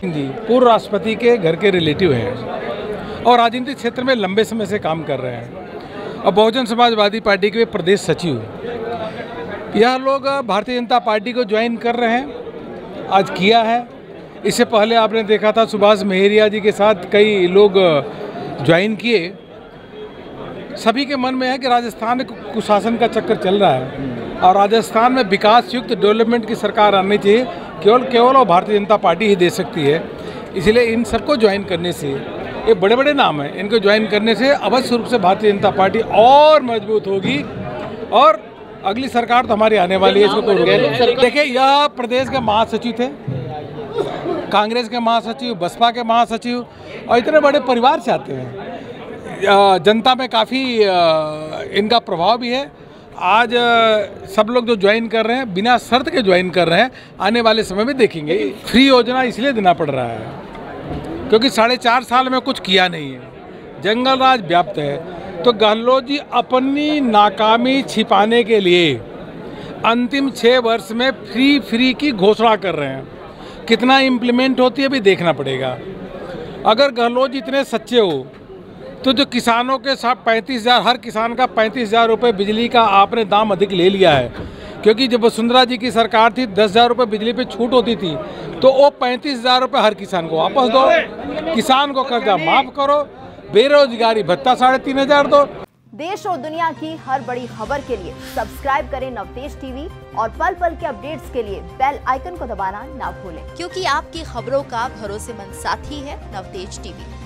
जी पूर्व राष्ट्रपति के घर के रिलेटिव हैं और राजनीतिक क्षेत्र में लंबे समय से काम कर रहे हैं और बहुजन समाजवादी पार्टी के प्रदेश सचिव। यह लोग भारतीय जनता पार्टी को ज्वाइन कर रहे हैं, आज किया है। इससे पहले आपने देखा था सुभाष मेहरिया जी के साथ कई लोग ज्वाइन किए। सभी के मन में है कि राजस्थान में कुशासन का चक्कर चल रहा है और राजस्थान में विकास युक्त डेवलपमेंट की सरकार आनी चाहिए, केवल और भारतीय जनता पार्टी ही दे सकती है। इसलिए इन सबको ज्वाइन करने से, ये बड़े बड़े नाम हैं, इनको ज्वाइन करने से अवश्य रूप से भारतीय जनता पार्टी और मजबूत होगी और अगली सरकार तो हमारी आने वाली है। इसको तो देखिए, यह प्रदेश के महासचिव थे, कांग्रेस के महासचिव, बसपा के महासचिव और इतने बड़े परिवार से आते हैं। जनता में काफ़ी इनका प्रभाव भी है। आज सब लोग जो ज्वाइन कर रहे हैं बिना शर्त के ज्वाइन कर रहे हैं, आने वाले समय में देखेंगे। फ्री योजना इसलिए देना पड़ रहा है क्योंकि 4.5 साल में कुछ किया नहीं है, जंगल राज व्याप्त है। तो गहलोत जी अपनी नाकामी छिपाने के लिए अंतिम 6 वर्ष में फ्री की घोषणा कर रहे हैं। कितना इम्प्लीमेंट होती है अभी देखना पड़ेगा। अगर गहलोत जी इतने सच्चे हो तो जो किसानों के साथ 35,000, हर किसान का 35,000 रुपये बिजली का आपने दाम अधिक ले लिया है, क्योंकि जब वसुंधरा जी की सरकार थी 10,000 रुपये बिजली पे छूट होती थी, तो वो 35,000 रुपये हर किसान को वापस दो, किसान को कर्जा माफ करो, बेरोजगारी भत्ता 3,500 दो। देश और दुनिया की हर बड़ी खबर के लिए सब्सक्राइब करें नवतेज टीवी और पल पल के अपडेट्स के लिए बेल आइकन को दबाना ना भूलें, क्योंकि आपकी खबरों का भरोसेमंद साथी है नवतेज टीवी।